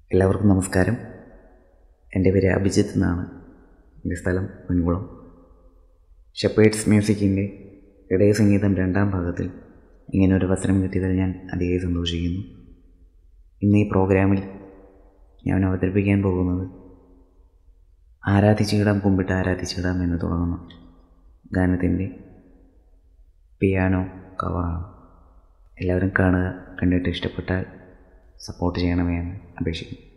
എല്ലാവർക്കും നമസ്കാരം. എൻ്റെ പേര് അഭിജിത്ത് എന്നാണ്. എൻ്റെ സ്ഥലം പൊൻകുളം. ഷെപ്പേർഡ്സ് മ്യൂസിക്കിൻ്റെ ഇടയ സംഗീതം 2ാം ഭാഗത്തിൽ ഇങ്ങനൊരു അവസരം കിട്ടിയതിൽ ഞാൻ അതിയായി സന്തോഷിക്കുന്നു. ഇന്ന് ഈ പ്രോഗ്രാമിൽ ഞാൻ അവതരിപ്പിക്കാൻ പോകുന്നത് ആരാധിച്ചിടാം കുമ്പിട്ട് ആരാധിച്ചിടാം എന്ന് തുടങ്ങുന്ന ഗാനത്തിൻ്റെ പിയാനോ കവറാണ്. എല്ലാവരും കാണുക, കണ്ടിട്ട് ഇഷ്ടപ്പെട്ടാൽ സപ്പോർട്ട് ചെയ്യണമെന്ന് അപേക്ഷിക്കുന്നു.